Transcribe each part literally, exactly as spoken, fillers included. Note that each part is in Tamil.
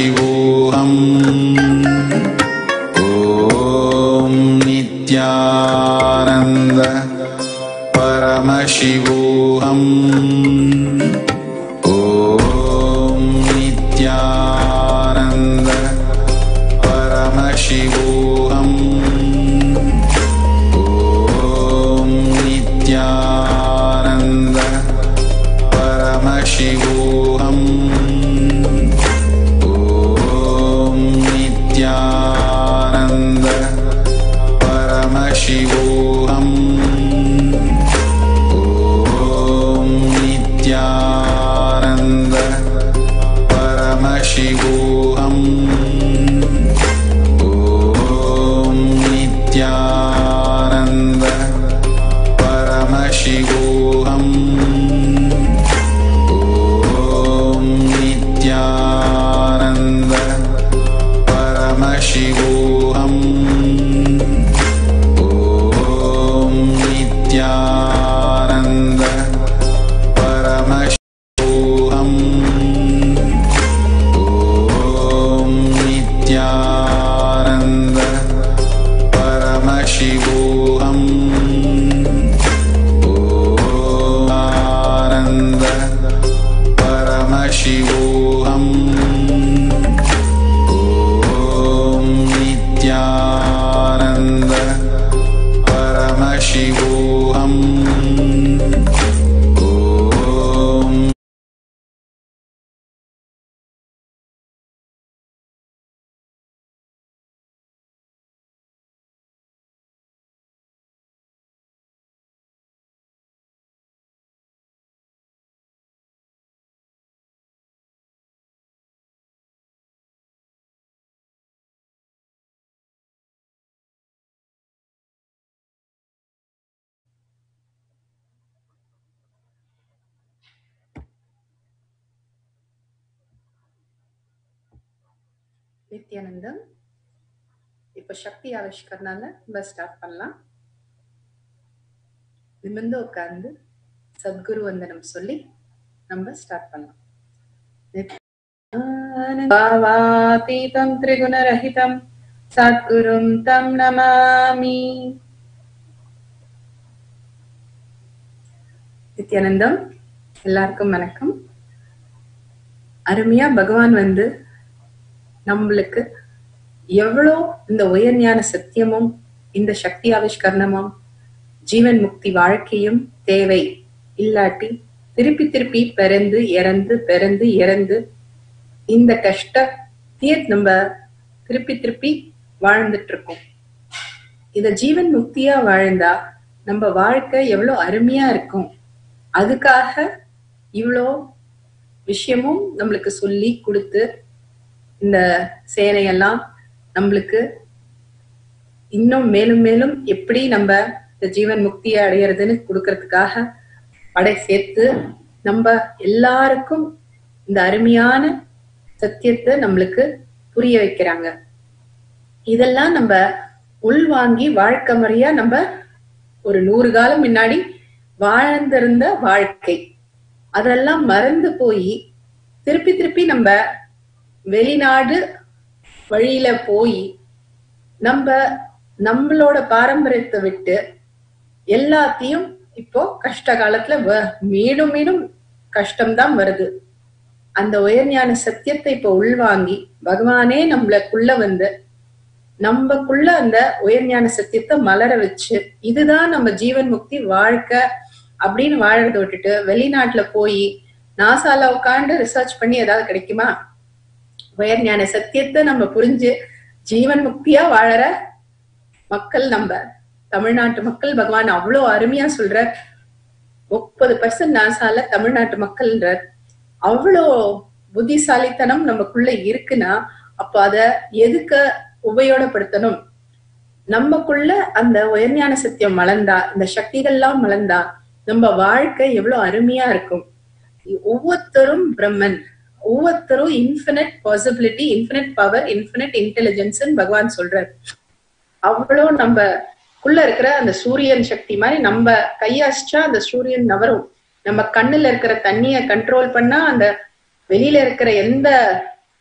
शिवोऽहम् ॐ नित्यानन्द परमशिवोऽहम् ॐ नित्यानन्द परमशिवोऽहम् ॐ नित्यानन्द परमशिवोऽहम् नित्यानन्द परमशिवोऽहम् ॐ नित्यानन्द परमशिवोऽहम् ॐ नित्यानन्द परमशिवोऽहम् ॐ नित्यानन्द परमशिवोऽहम् ॐ नित्यानन्द परमशिवोऽहम् ॐ नित्यानन्द परमशिवोऽहम् ॐ आनन्द परमशिवोऽहम् नित्यानन्द परमशिवोऽहम् நித்யானந்தம். இப்ப சக்தி ஆவிஷ்கரணால நம்ம ஸ்டார்ட் பண்ணலாம். நிமிர்ந்து உட்கார்ந்து சத்குரு வந்தனம் சொல்லி நம்ம ஸ்டார்ட் பண்ணலாம். பாவாதீதம் திரிகுணரஹிதம் சத்குரும் தம் நமாமி. நித்யானந்தம். எல்லாருக்கும் வணக்கம். அருமையா பகவான் வந்து நம்மளுக்கு எவ்வளோ இந்த உயர்ஞான சத்தியமும் இந்த சக்தி ஆவிஷ்கரணமும் ஜீவன் முக்தி வாழ்க்கையும் தேவை இல்லாட்டி திருப்பி திருப்பி பிறந்து இறந்து பிறந்து இறந்து இந்த கஷ்டத்தையே நம்ம திருப்பி திருப்பி வாழ்ந்துட்டு இருக்கோம். இத ஜீவன் முக்தியா வாழ்ந்தா நம்ம வாழ்க்கை எவ்வளோ அருமையா இருக்கும். அதுக்காக இவ்வளோ விஷயமும் நம்மளுக்கு சொல்லி கொடுத்து இந்த சேனையெல்லாம் நம்மளுக்கு இன்னும் மேலும் மேலும் எப்படி நம்ம இந்த ஜீவன் முக்தியை அடையிறதுன்னு கொடுக்கறதுக்காக படை சேர்த்து நம்ம எல்லாருக்கும் இந்த அருமையான சத்தியத்தை நம்மளுக்கு புரிய வைக்கிறாங்க. இதெல்லாம் நம்ம உள்வாங்கி வாழ்க்கை முறையா நம்ம ஒரு நூறு காலம் முன்னாடி வாழ்ந்திருந்த வாழ்க்கை அதெல்லாம் மறந்து போய் திருப்பி திருப்பி நம்ம வெளிநாடு வழியில போய் நம்ம நம்மளோட பாரம்பரியத்தை விட்டு எல்லாத்தையும் இப்போ கஷ்ட காலத்துல மீண்டும் மீண்டும் கஷ்டம்தான் வருது. அந்த உயர்ஞான சத்தியத்தை இப்போ உள்வாங்கி பகவானே நம்மளுக்குள்ள வந்து நம்மக்குள்ள அந்த உயர்ஞான சத்தியத்தை மலர வச்சு இதுதான் நம்ம ஜீவன் முக்தி வாழ்க்கை அப்படின்னு வாழறத விட்டுட்டு வெளிநாட்டுல போய் நாசால உட்காந்து ரிசர்ச் பண்ணி ஏதாவது கிடைக்குமா? உயர்ஞான சத்தியத்தை நம்ம புரிஞ்சு ஜீவன் முக்தியா வாழற மக்கள் நம்ம தமிழ்நாட்டு மக்கள். பகவான் அவ்வளோ அருமையா சொல்ற முப்பது பர்சன்ட் நாசால தமிழ்நாட்டு மக்கள்ன்ற அவ்வளோ புத்திசாலித்தனம் நமக்குள்ள இருக்குன்னா அப்ப அத எதுக்க உபயோகப்படுத்தணும்? நமக்குள்ள அந்த உயர்ஞான சத்தியம் மலர்ந்தா இந்த சக்திகள்லாம் மலர்ந்தா நம்ம வாழ்க்கை எவ்வளவு அருமையா இருக்கும். ஒவ்வொருத்தரும் பிரம்மன், ஒவ்வொருத்தரும் infinite possibility, infinite power, infinite intelligence பகவான் சொல்றார். அவ்வளோ நம்மக்குள்ள இருக்கிற அந்த சூரியன் சக்தி மாதிரி நம்ம கையாச்சா அந்த சூரியன் நவரும். நம்ம கண்ணுல இருக்கிற தண்ணிய கண்ட்ரோல் பண்ணா அந்த வெளியில இருக்கிற எந்த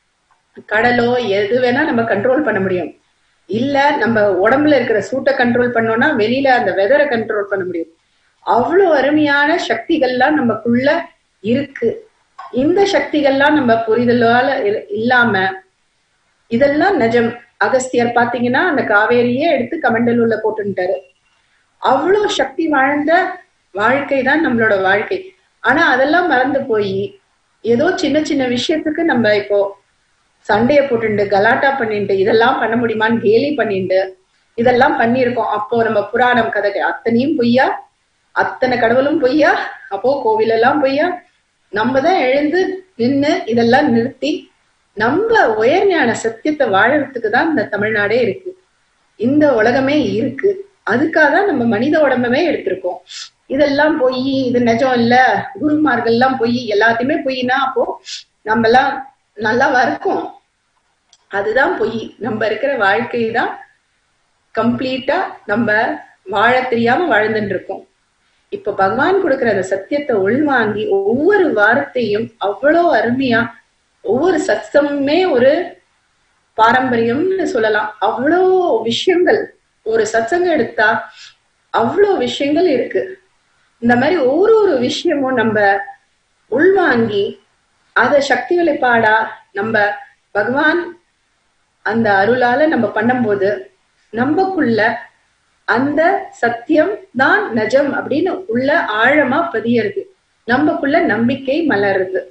கடலோ எது வேணா நம்ம கண்ட்ரோல் பண்ண முடியும். இல்ல நம்ம உடம்புல இருக்கிற சூட்டை கண்ட்ரோல் பண்ணோம்னா வெளியில அந்த வெதரை கண்ட்ரோல் பண்ண முடியும். அவ்வளவு அருமையான சக்திகள்லாம் நமக்குள்ள இருக்கு. இந்த சக்திகள்லாம் நம்ம புரிதலால இல்லாம இதெல்லாம் நிஜம். அகஸ்தியர் பாத்தீங்கன்னா அந்த காவேரியே எடுத்து கமண்டலூர்ல போட்டுட்டாரு. அவ்வளவு சக்தி வாழ்ந்த வாழ்க்கை தான் நம்மளோட வாழ்க்கை. ஆனா அதெல்லாம் மறந்து போய் ஏதோ சின்ன சின்ன விஷயத்துக்கு நம்ம இப்போ சண்டைய போட்டுண்டு கலாட்டா பண்ணிட்டு இதெல்லாம் பண்ண முடியுமான்னு கேலி பண்ணிட்டு இதெல்லாம் பண்ணிருக்கோம். அப்போ நம்ம புராணம் கதை அத்தனையும் பொய்யா, அத்தனை கடவுளும் பொய்யா, அப்போ கோவில் எல்லாம் பொய்யா. நம்ம தான் எழுந்து நின்று இதெல்லாம் நிறுத்தி நம்ம உயர்ஞான சத்தியத்தை வாழறதுக்கு தான் இந்த தமிழ்நாடே இருக்கு, இந்த உலகமே இருக்கு. அதுக்காக தான் நம்ம மனித உடம்பமே எடுத்திருக்கோம். இதெல்லாம் பொய், இது நிஜம் இல்ல, குருமார்கள் எல்லாம் பொய், எல்லாத்தையுமே பொய்னா அப்போ நம்ம எல்லாம் நல்லாவா இருக்கும்? அதுதான் பொய். நம்ம இருக்கிற வாழ்க்கை தான் கம்ப்ளீட்டா நம்ம வாழ தெரியாம வாழ்ந்துட்டு இருக்கோம். இப்ப பகவான் கொடுக்கிற அந்த சத்தியத்தை உள்வாங்கி ஒவ்வொரு வார்த்தையும் அவ்வளோ அருமையா, ஒவ்வொரு சத்சங்கமே ஒரு பாரம்பரியம்னு சொல்லலாம். அவ்வளோ விஷயங்கள் ஒரு சத்சங்கம் எடுத்தா அவ்வளோ விஷயங்கள் இருக்கு. இந்த மாதிரி ஒவ்வொரு ஒரு விஷயமும் நம்ம உள்வாங்கி அத சக்தி வெளிப்பாடா நம்ம பகவான் அந்த அருளால நம்ம பண்ணும்போது நமக்குள்ள அந்த சத்தியம் தான் நிஜம் அப்படின்னு உள்ள ஆழமா பதியறது. நமக்குள்ள நம்பிக்கை மலருது.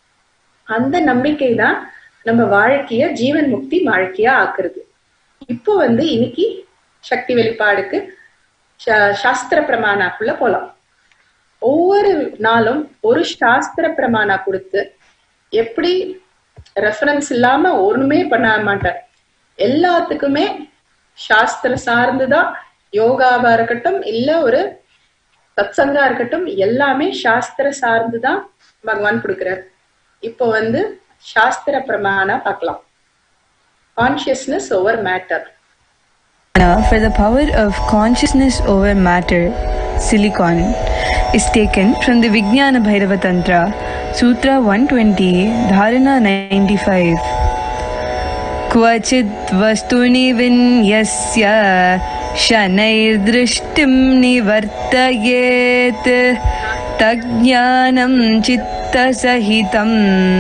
அந்த நம்பிக்கை தான் நம்ம வாழ்க்கைய ஜீவன் முக்தி வாழ்க்கையா ஆக்குறது. இப்போ வந்து இன்னைக்கு சக்தி வெளிப்பாடுக்கு சாஸ்திர பிரமாணாக்குள்ள போலாம். ஒவ்வொரு நாளும் ஒரு சாஸ்திர பிரமாணா கொடுத்து எப்படி ரெஃபரன்ஸ் இல்லாம ஒண்ணுமே பண்ண மாட்டார். எல்லாத்துக்குமே சாஸ்திர சார்ந்துதான், யோகாவா இருக்கட்டும் இல்ல ஒரு சத்சங்கா இருக்கட்டும், எல்லாமே சாஸ்திர சார்ந்துதான் பகவான் கொடுக்கிறார். இப்போ வந்து சாஸ்திர பிரமாணா பார்க்கலாம். Consciousness over matter. For the power of consciousness over matter, silicon, is taken from the Vijnana Bhairava Tantra, Sutra one twenty, Dharana ninety-five. Kvachit vastuni vinyasya shanair drishtim nivartayet tajnanam chitta sahitam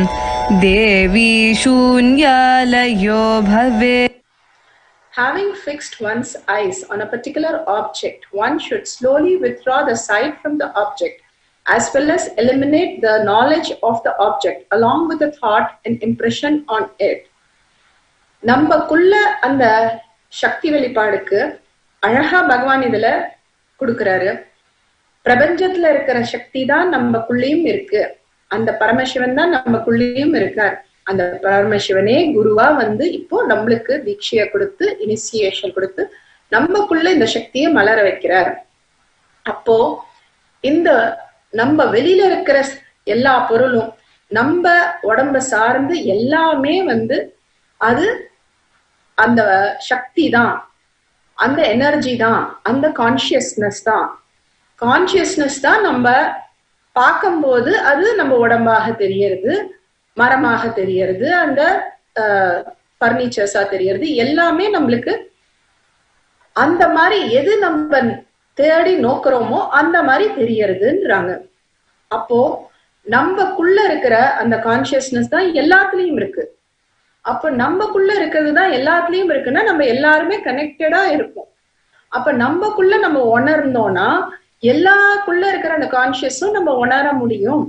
devi shunyalayo bhavet. Having fixed one's eyes on a particular object, one should slowly withdraw the sight from the object, as well as eliminate the knowledge of the object, along with the thought and impression on it. நம்மக்குள்ள அந்த சக்தி வெளிப்பாடுக்கு அழகா பகவான் இதுல கொடுக்கிறாரு. பிரபஞ்சத்துல இருக்கிற சக்தி தான் நம்மக்குள்ளேயும் இருக்கு. அந்த பரமசிவன் தான் நம்மக்குள்ளேயும் இருக்கார். அந்த பரமசிவனே குருவா வந்து இப்போ நம்மளுக்கு தீட்சைய கொடுத்து இனிஷியேஷன் கொடுத்து நம்மக்குள்ள இந்த சக்தியை மலர வைக்கிறார். அப்போ இந்த நம்ம வெளியில இருக்கிற எல்லா பொருளும் நம்ம உடம்ப சார்ந்து எல்லாமே வந்து அது அந்த சக்தி தான், அந்த எனர்ஜி தான், அந்த கான்சியஸ்னஸ் தான். கான்சியஸ்னஸ் தான் நம்ம பார்க்கும்போது அது நம்ம உடம்பாக தெரியறது, மரமாக தெரியறது, அந்த பர்னிச்சர்ஸா தெரியறது, எல்லாமே நம்மளுக்கு அந்த மாதிரி எது நம்ம தேடி நோக்குறோமோ அந்த மாதிரி தெரியறதுன்றாங்க. அப்போ நம்மக்குள்ள இருக்கிற அந்த கான்சியஸ்னஸ் தான் எல்லாத்துலயும் இருக்கு. அப்ப நம்மக்குள்ள இருக்கிறது தான் எல்லாத்துலயும் இருக்குன்னா நம்ம எல்லாருமே கனெக்டடா இருப்போம். அப்ப நம்மக்குள்ள நம்ம உணர்ந்தோம்னா எல்லாக்குள்ள இருக்கிற அந்த கான்சியஸும் நம்ம உணர முடியும்.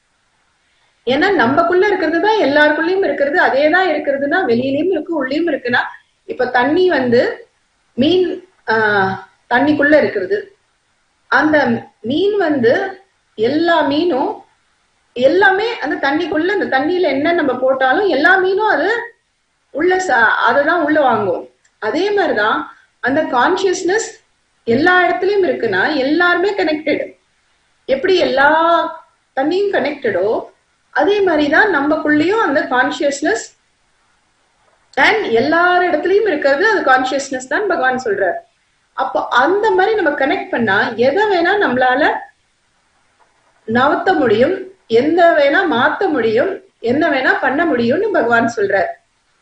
ஏன்னா நம்மக்குள்ள இருக்கிறது தான் எல்லாருக்குள்ளயும் இருக்கிறது, அதே தான் இருக்கிறதுனா வெளியிலயும் இருக்கு உள்ளயும் இருக்குன்னா, இப்ப தண்ணி வந்து மீன் ஆஹ் தண்ணிக்குள்ள இருக்கிறது. அந்த மீன் வந்து எல்லா மீனும் எல்லாமே அந்த தண்ணிக்குள்ள, அந்த தண்ணியில என்ன நம்ம போட்டாலும் எல்லா மீனும் அது உள்ள அததான் உள்ள வாங்கும். அதே மாதிரிதான் அந்த கான்சியஸ்னஸ் எல்லா இடத்துலயும் இருக்குன்னா எல்லாருமே கனெக்டட். எப்படி எல்லா தண்ணியும் கனெக்டடோ அதே மாதிரிதான் நம்மக்குள்ளேயும் அந்த கான்சியஸ்னஸ் அண்ட் எல்லார் இடத்துலயும் இருக்கிறது அது கான்சியஸ்னஸ் தான் பகவான் சொல்றார். அப்போ அந்த மாதிரி நம்ம கனெக்ட் பண்ணா எதை வேணா நம்மளால நவத்த முடியும், எந்த வேணா மாத்த முடியும், என்ன வேணா பண்ண முடியும்னு பகவான் சொல்றார்.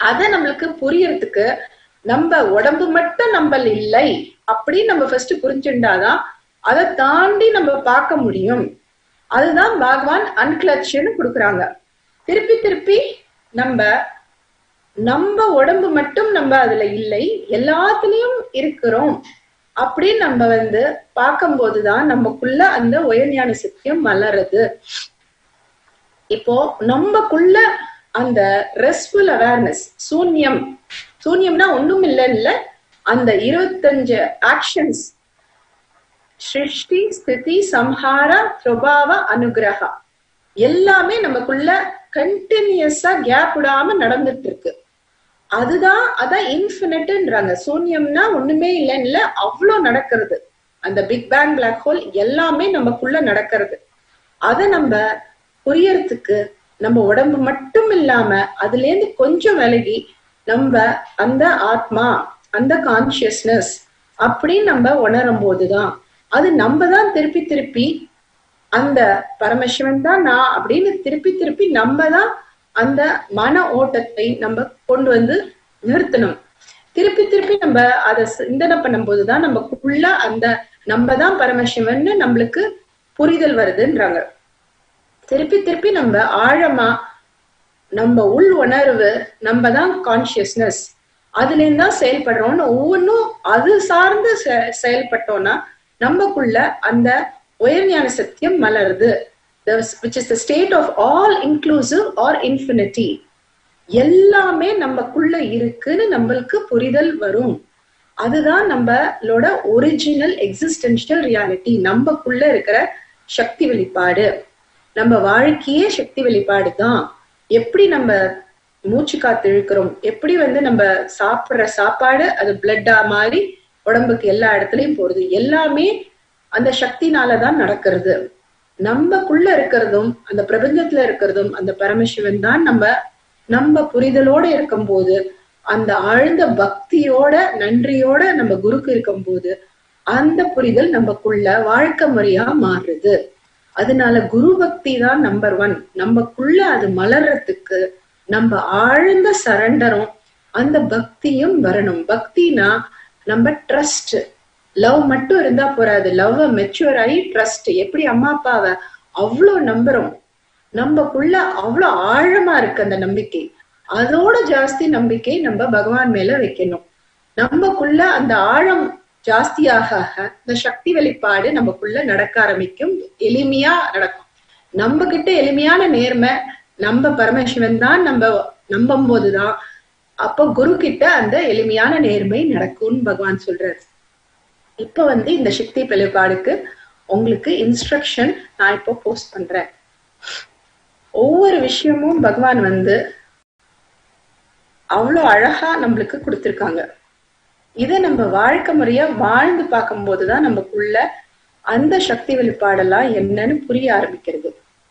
அத நம்மளுக்கு புரியறதுக்கு நம்ம உடம்பு மட்டும் நம்மள இல்லை அப்படி நம்ம ஃபர்ஸ்ட் புரிஞ்சுட்டாதான் அதை தாண்டி நம்ம பார்க்க முடியும். அதுதான் பகவான் அன்கிளட்சியன்னு கொடுக்குறாங்க. திருப்பி திருப்பி நம்ம நம்ம உடம்பு மட்டும் நம்ம அதுல இல்லை, எல்லாத்துலயும் இருக்கிறோம் அப்படின்னு நம்ம வந்து பார்க்கும் போதுதான் நமக்குள்ள அந்த உயர்ஞான சத்தியம் வளருது. இப்போ நம்மக்குள்ள அந்த ரெஸ்ட்ஃபுல் அவேர்னஸ், சூன்யம், சூன்யம்னா ஒண்ணும் இல்லைல்ல, அந்த இருபத்தஞ்சு ஆக்ஷன்ஸ், சிருஷ்டி ஸ்திதி சம்ஹார பிரபாவ அனுகிரகா, எல்லாமே நமக்குள்ள கண்டினியூஸா கேப் விடாம நடந்துட்டு இருக்கு. அதுதான் அதான் இன்ஃபினிட்ன்றாங்க. சூன்யம்னா ஒண்ணுமே இல்லைன்னு, அவ்வளவு நடக்கிறது. அந்த பிக் பேங் பிளாக் ஹோல் எல்லாமே நமக்குள்ள நடக்கிறது. அதை நம்ம புரியறதுக்கு நம்ம உடம்பு மட்டும் இல்லாம அதுல இருந்து கொஞ்சம் விலகி நம்ம அந்த ஆத்மா, அந்த கான்சியஸ்னஸ் அப்படின்னு நம்ம உணரும் போதுதான் அது நம்ம தான் திருப்பி திருப்பி அந்த பரமசிவன் தான் நான் அப்படின்னு திருப்பி திருப்பி நம்ம தான் அந்த மன ஓட்டத்தை நம்ம கொண்டு வந்து நிறுத்தணும். திருப்பி திருப்பி நம்ம அதை சிந்தனை பண்ணும் போதுதான் நமக்குள்ள அந்த நம்ம தான் பரமசிவன் நம்மளுக்கு புரிதல் வருதுன்றாங்க. திருப்பி திருப்பி நம்ம ஆழமா நம்ம உள் உணர்வு, நம்ம தான் கான்சியஸ்னஸ், அதுல இருந்தா செயல்படுறோம்னு ஒவ்வொன்றும் அது சார்ந்து செயல்பட்டோம்னா நமக்குள்ள அந்த உயர்ஞான சத்தியம் மலருது. which is the state of all inclusive or infinity. எல்லாமே நமக்குள்ள இருக்குன்னு நம்மளுக்கு புரிதல் வரும். அதுதான் நம்மளோட ஒரிஜினல் எக்ஸிஸ்டென்ஷியல் ரியாலிட்டி, நமக்குள்ள இருக்கிற சக்தி வெளிப்பாடு. நம்ம வாழ்க்கையே சக்தி வெளிப்பாடு தான். எப்படி நம்ம மூச்சு காத்து இழுக்கிறோம், எப்படி வந்து நம்ம சாப்பிடுற சாப்பாடு அது பிளட்டா மாதிரி உடம்புக்கு எல்லா இடத்துலயும் போறது, எல்லாமே அந்த சக்தினாலதான் நடக்கிறது. நம்மக்குள்ள இருக்கிறதும் அந்த பிரபஞ்சத்துல இருக்கிறதும் அந்த பரமசிவன் தான். நம்ம நம்ம புரிதலோட இருக்கும் போது, அந்த ஆழ்ந்த பக்தியோட நன்றியோட நம்ம குருக்கு இருக்கும் போது அந்த புரிதல் நமக்குள்ள வாழ்க்கை முறையா மாறுது. அதனால குரு பக்தி தான் நம்பர் ஒன். நமக்குள்ள அது மலர்றதுக்கு நம்ம ஆழ்ந்த சரண்டரும் அந்த பக்தியும் வரணும். பக்தினா நம்ம ட்ரஸ்ட், லவ் மட்டும் இருந்தா போறாது. லவ் மெச்சூர் ஆகி ட்ரஸ்ட், எப்படி அம்மா அப்பாவை அவ்வளவு நம்புறோம், நம்மக்குள்ள அவ்வளவு ஆழமா இருக்கு அந்த நம்பிக்கை. அதோட ஜாஸ்தி நம்பிக்கை நம்ம பகவான் மேல வைக்கணும். நமக்குள்ள அந்த ஆழம் ஜாஸ்தியாக இந்த சக்தி வெளிப்பாடு நமக்குள்ள நடக்க ஆரம்பிக்கும், எளிமையா நடக்கும். நம்ம கிட்ட எளிமையான நேர்மை, நம்ம பரமசிவன் தான் நம்ம நம்பும் போதுதான் அப்ப குரு கிட்ட அந்த எளிமையான நேர்மை நடக்கும்னு பகவான் சொல்றாரு. இப்ப வந்து இந்த சக்தி வெளிப்பாடுக்கு உங்களுக்கு இன்ஸ்ட்ரக்ஷன் நான் இப்போ போஸ்ட் பண்றேன். ஒவ்வொரு விஷயமும் பகவான் வந்து அவ்வளவு அழகா நம்மளுக்கு கொடுத்திருக்காங்க. இதை நம்ம வாழ்க்கை முறையா வாழ்ந்து பார்க்கும் போதுதான் நமக்குள்ள அந்த சக்தி வெளிப்பாடெல்லாம் என்னன்னு புரிய ஆரம்பிக்கிறது.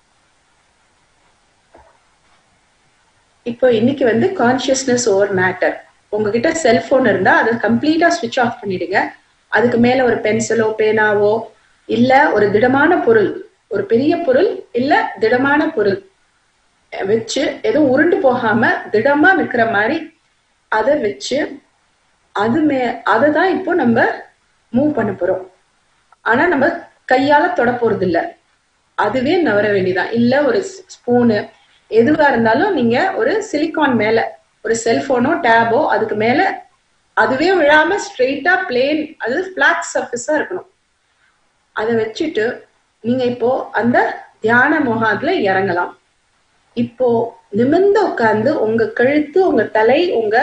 இப்போ இன்னைக்கு வந்து கான்சியஸ்னஸ் ஓவர் மேட்டர். உங்ககிட்ட செல்போன் இருந்தா அதை கம்ப்ளீட்டா ஸ்விட்ச் ஆஃப் பண்ணிடுங்க. அதுக்கு மேல ஒரு பென்சிலோ பேனாவோ இல்ல ஒரு திடமான பொருள், ஒரு பெரிய பொருள் இல்ல திடமான பொருள் வச்சு, எதுவும் உருண்டு போகாம திடமா நிக்கிற மாதிரி அதை வச்சு அது மே அததான் இப்போ நம்ம மூவ் பண்ண போறோம். ஆனா நம்ம கையால தொட போறது இல்ல, அதுவே நவர வேண்டியதான். இல்ல ஒரு ஸ்பூனு எதுவா இருந்தாலும் நீங்க ஒரு சிலிக்கான் மேல ஒரு செல்போனோ டேபோ அதுக்கு மேல அதுவே விழாம ஸ்ட்ரெயிட்டா பிளேன், அது பிளாட் சர்ஃபேஸா இருக்கணும். அதை வச்சுட்டு நீங்க இப்போ அந்த தியான முகாத்துல இறங்கலாம். இப்போ நிமிர்ந்து உட்கார்ந்து உங்க கழுத்து, உங்க தலை, உங்க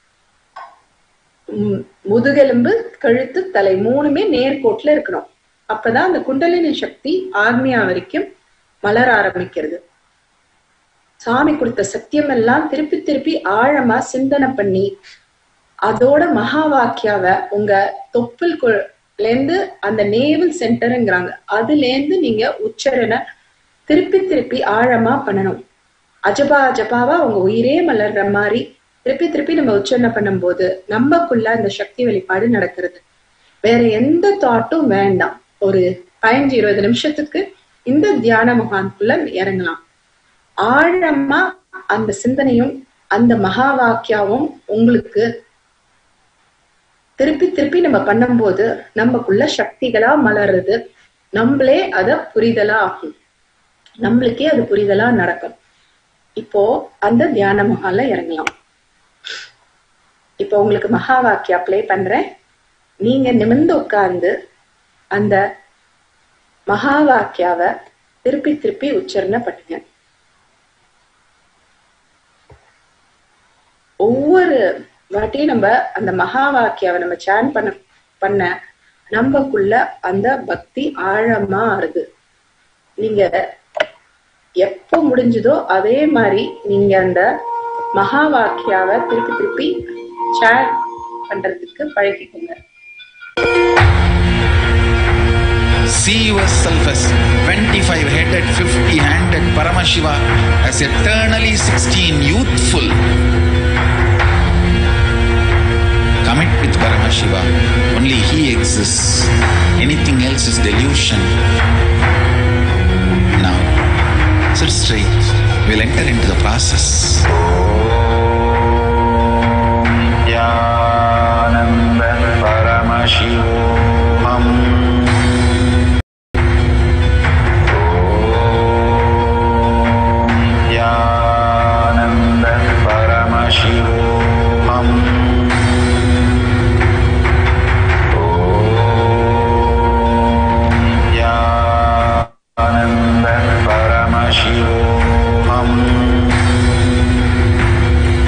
முதுகெலும்பு, கழுத்து, தலை மூணுமே நேர்கோட்டுல இருக்கணும். அப்பதான் அந்த குண்டலினி சக்தி ஆக்னியா வரைக்கும் மலர ஆரம்பிக்கிறது. சாமி கொடுத்த சத்தியம் எல்லாம் திருப்பி திருப்பி ஆழமா சிந்தனை பண்ணி அதோட மகா வாக்கியாவ உங்க தொப்புள் இருந்து அந்த நேவல் சென்டருங்கிறாங்க, அதுல இருந்து நீங்க உச்சரணை திருப்பி திருப்பி ஆழமா பண்ணணும். அஜபா அஜபாவா உங்க உயிரே மலர்ற மாதிரி திருப்பி திருப்பி நம்ம உச்சரணை பண்ணும் போது நமக்குள்ள அந்த சக்தி வெளிப்பாடு நடக்கிறது. வேற எந்த தாட்டும் வேண்டாம். ஒரு பதினஞ்சு இருபது நிமிஷத்துக்கு இந்த தியான முகாமுக்குள்ள இறங்கலாம். ஆழமா அந்த சிந்தனையும் அந்த மகா வாக்கியாவும் உங்களுக்கு திருப்பி திருப்பி நம்ம பண்ணும்போது நமக்குள்ள சக்திகளா மலருது. நம்மளே அத புரிதலா ஆகும், நம்மளுக்கே அது புரிதலா நடக்கும். இப்போ அந்த தியான மகால இறங்கலாம். இப்போ உங்களுக்கு மகா வாக்கியா ப்ளே பண்றேன். நீங்க நிமிர்ந்து உட்கார்ந்து அந்த மகா வாக்கியாவை திருப்பி திருப்பி உச்சரணை பண்ணுங்க. ஒவ்வொரு வாட்டியும் நம்ம அந்த மகா வாக்கியாவை நம்ம சான் பண்ண பண்ண நமக்குள்ள அந்த பக்தி ஆழமா ஆறுது. நீங்க எப்ப முடிஞ்சதோ அதே மாதிரி நீங்க அந்த மகா வாக்கியாவை திருப்பி திருப்பி சான் பண்றதுக்கு பழகிக்கோங்க. See yourself as twenty-five headed, fifty handed Paramashiva, as eternally sixteen, youthful. Commit with Paramashiva. Only He exists. Anything else is delusion. Now, sit straight. We'll enter into the process. Yananda Paramashivoham. Yananda Paramashivoham. Yananda Paramashivoham.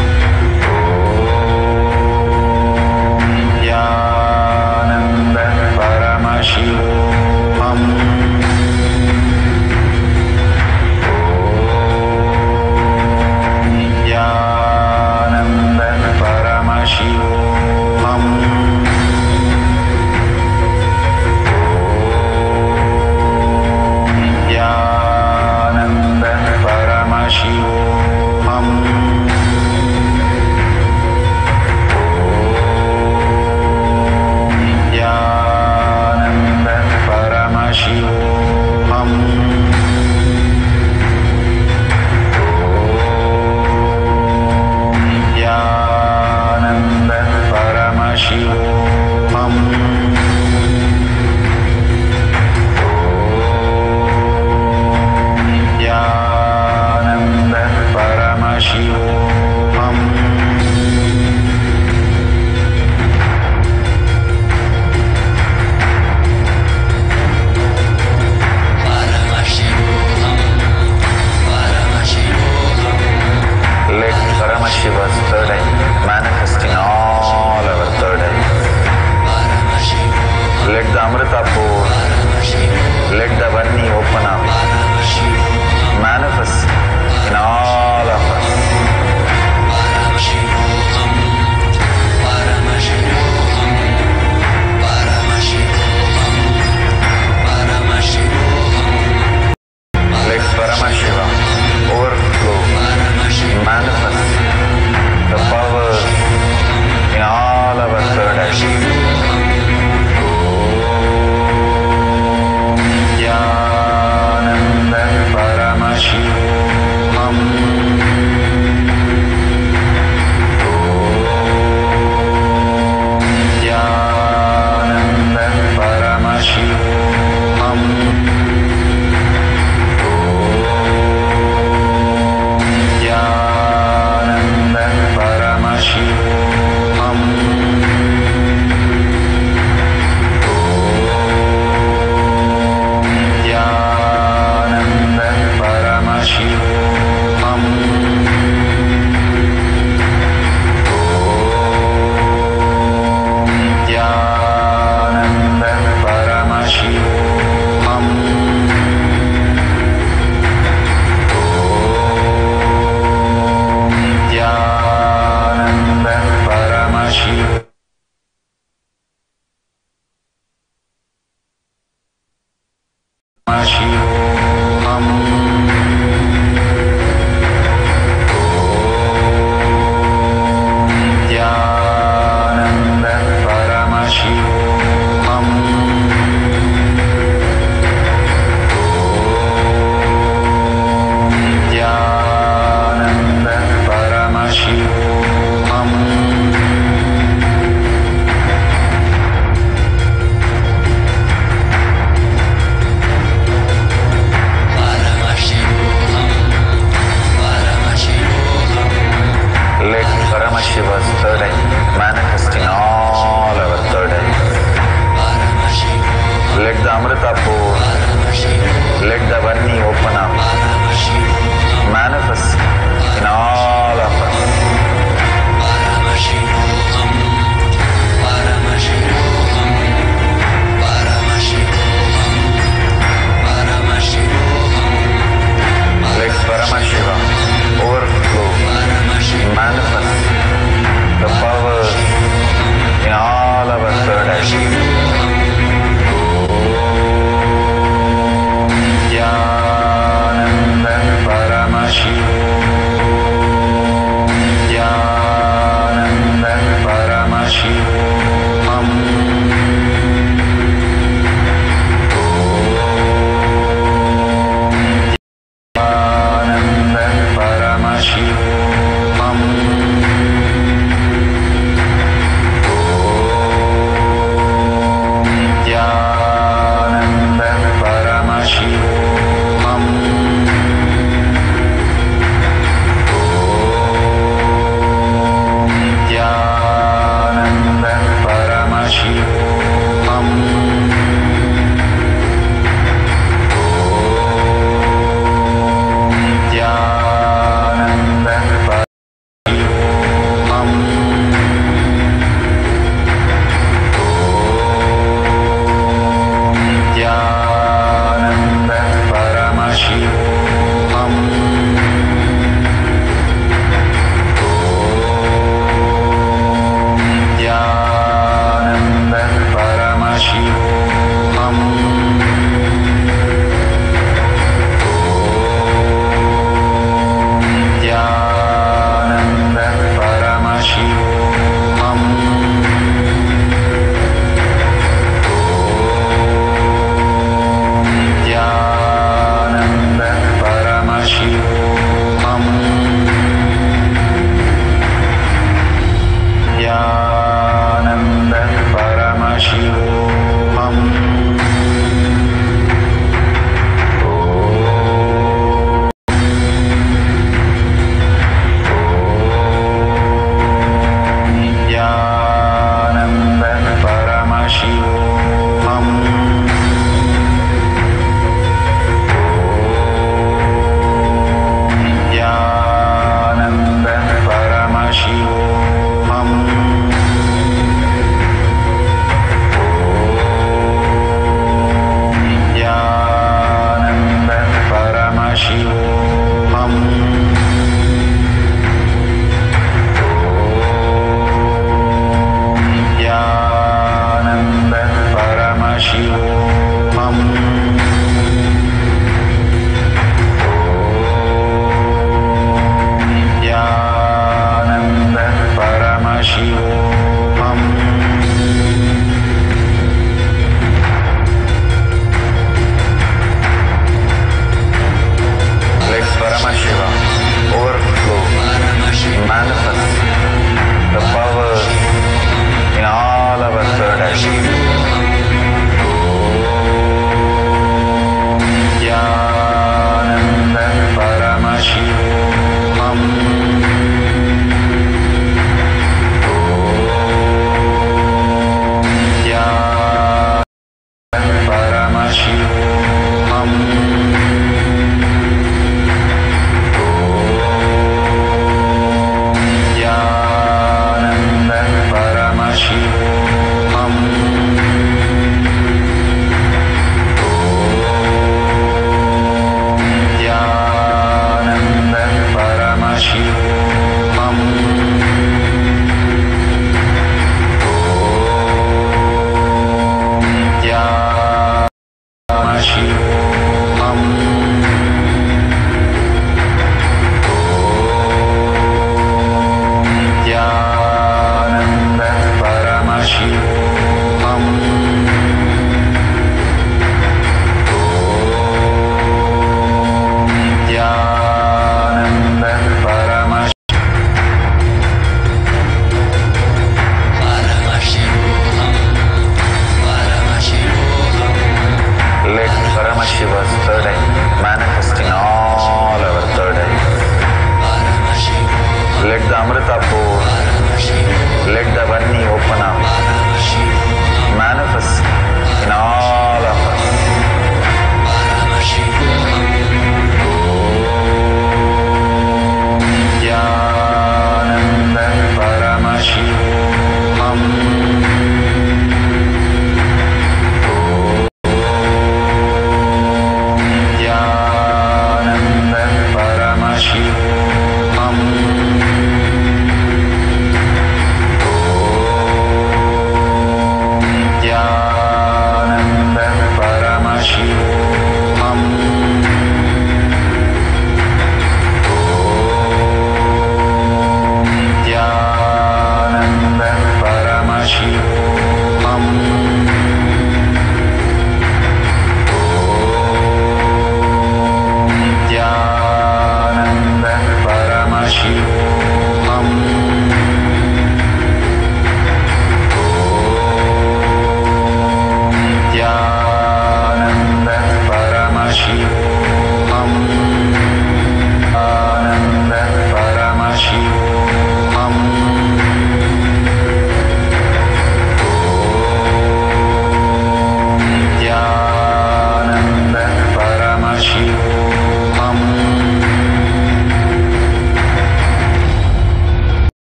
Shiva's third eye manifesting all our third eyes. Let the Amrita pour, let the Varni open up, manifest in all of us. Let Paramashiva overflow, manifest the powers in all our third eyes. Yananda Paramashiva, Yananda Paramashiva. Yananda Paramashivam.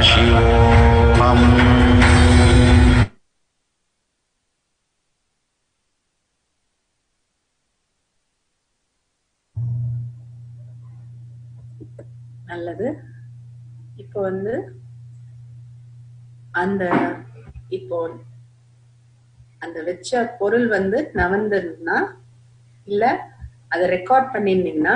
சிவோகம். நல்லது. இப்போ வந்து அந்த இப்போ அந்த வச்ச பொருள் வந்து நவந்ததுன்னா இல்ல அதை ரெக்கார்ட் பண்ணிருந்தீங்கன்னா,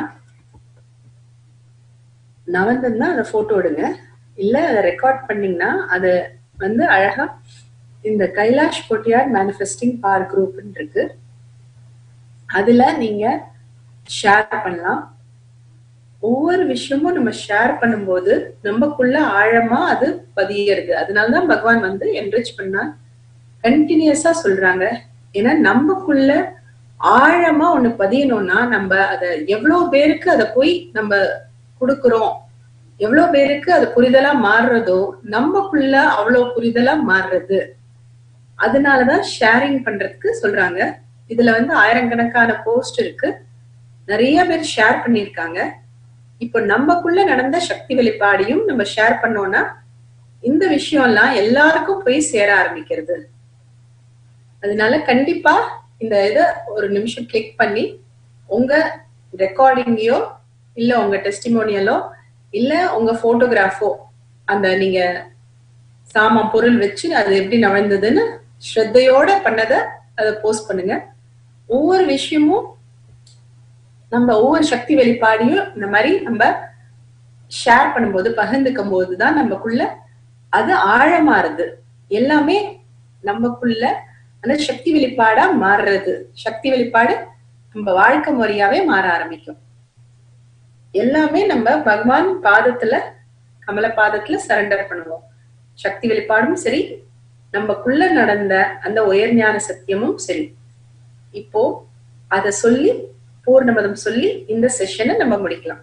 நவந்ததுன்னா அதை போட்டோ எடுங்க. இல்ல அதை ரெக்கார்ட் பண்ணீங்கன்னா அது வந்து அழகா இந்த Kailash Kottiyar manifesting power group இருக்கு, அதுல நீங்க ஷேர் பண்ணலாம். ஒவ்வொரு விஷயமும் நம்ம ஷேர் பண்ணும்போது நமக்குள்ள ஆழமா அது பதியறது. அதனாலதான் பகவான் வந்து என்ரிச் பண்ணா கண்டினியூஸா சொல்றாங்க. ஏன்னா நமக்குள்ள ஆழமா ஒண்ணு பதியணும்னா நம்ம அத எவ்வளவு பேருக்கு அதை போய் நம்ம கொடுக்கறோம், எவ்வளவு பேருக்கு அது புரிதலா மாறுறதோ நமக்குள்ள அவ்வளவு புரிதலா மாறுறது. அதனாலதான் ஷேரிங் பண்றதுக்கு சொல்றாங்க. இதுல வந்து ஆயிரக்கணக்கான போஸ்ட் இருக்கு, நிறைய பேர் ஷேர் பண்ணிருக்காங்க. இப்ப நமக்குள்ள நடந்த சக்தி வெளிப்பாடையும் நம்ம ஷேர் பண்ணோம்னா இந்த விஷயம் எல்லாம் எல்லாருக்கும் போய் சேர ஆரம்பிக்கிறது. அதனால கண்டிப்பா இந்த இத ஒரு நிமிஷம் கிளிக் பண்ணி உங்க ரெக்கார்டிங்கையோ இல்ல உங்க டெஸ்டிமோனியலோ இல்ல உங்க போட்டோகிராஃபோ அந்த நீங்க சாமான் பொருள் வச்சு அது எப்படி நடந்ததுன்னு ஸ்ரத்தையோட பண்ணத அதை போஸ்ட் பண்ணுங்க. ஒவ்வொரு விஷயமும் நம்ம ஒவ்வொரு சக்தி வெளிப்பாடையும் இந்த மாதிரி நம்ம ஷேர் பண்ணும்போது பகிர்ந்துக்கும் போதுதான் நமக்குள்ள அது ஆழமாறுது. எல்லாமே நமக்குள்ள அந்த சக்தி வெளிப்பாடா மாறுறது. சக்தி வெளிப்பாடு நம்ம வாழ்க்கை முறையாவே மாற ஆரம்பிக்கும். எல்லாமே நம்ம பகவான் பாதத்துல கமல பாதத்துல சரண்டர் பண்ணுவோம். சக்தி வெளிப்பாடும் சரி, நமக்குள்ள நடந்த அந்த உயர் ஞான சத்தியமும் சரி. இப்போ அத சொல்லி பூர்ணமதம் சொல்லி இந்த செஷனை நம்ம முடிக்கலாம்.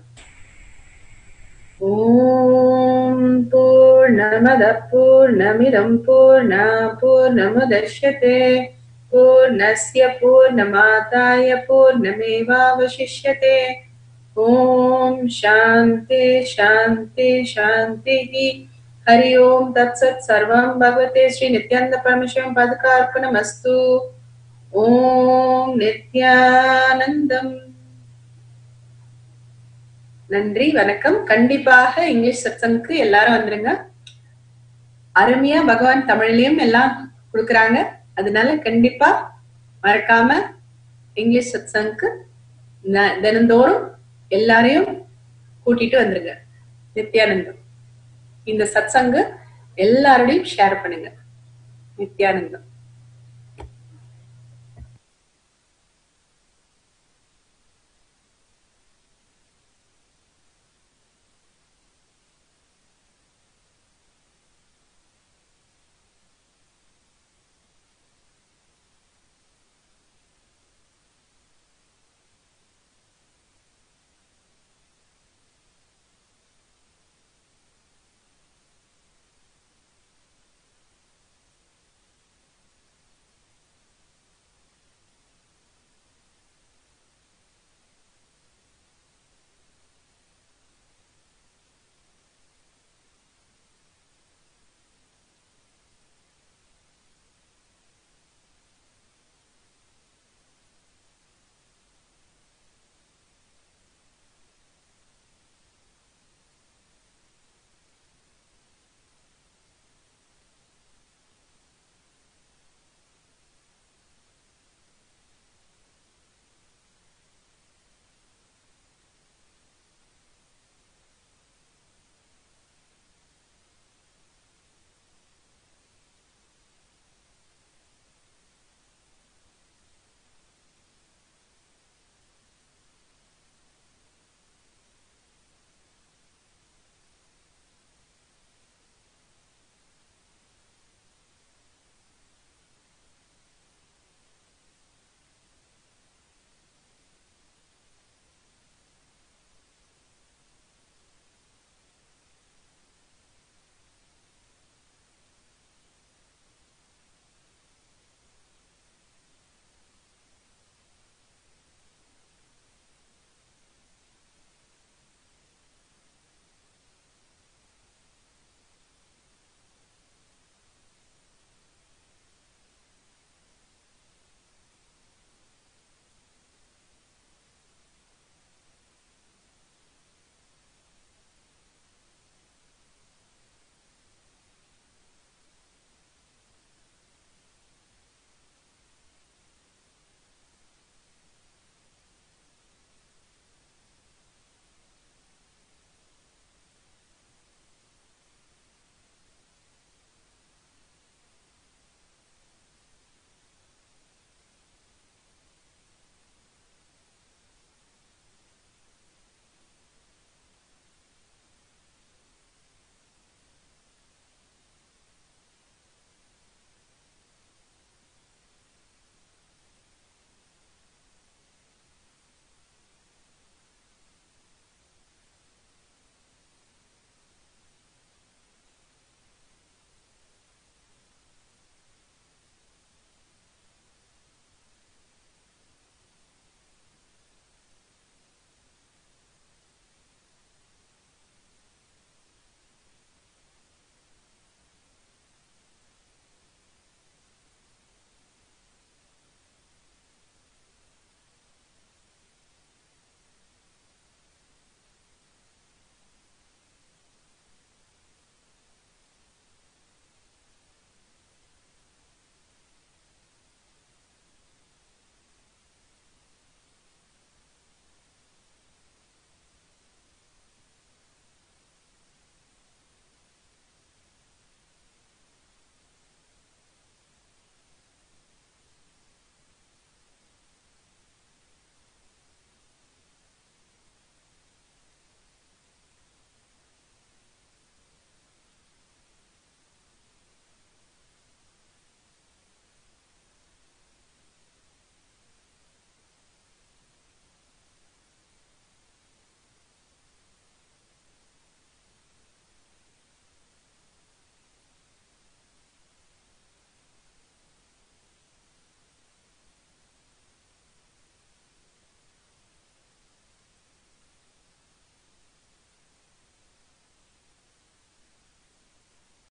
ஓம் பூர்ணமத பூர்ணமிதம் பூர்ணா பூர்ணமுதச்யதே பூர்ணஸ்ய பூர்ணமாதாய பூர்ணமேவாவசிஷ்யதே. ஓம் சாந்தி சாந்தி சாந்தி. ஹரி ஓம் தத்சத். சர்வம் பகவதே ஸ்ரீ நித்யானந்த பரமேஸ்வரம் பாதுகார்ப்பணமஸ்து. ஓம் நித்யானந்தம். நன்றி, வணக்கம். கண்டிப்பாக இங்கிலீஷ் சத்சங்க்கு எல்லாரும் வந்துருங்க. அருமையா பகவான் தமிழ்லயும் எல்லாம் கொடுக்கறாங்க. அதனால கண்டிப்பா மறக்காம இங்கிலீஷ் சத்சங்க்கு தினந்தோறும் எல்லாரையும் கூட்டிட்டு வந்துருங்க. நித்யானந்தம். இந்த சத்சங்கு எல்லாரோடையும் ஷேர் பண்ணுங்க. நித்யானந்தம்.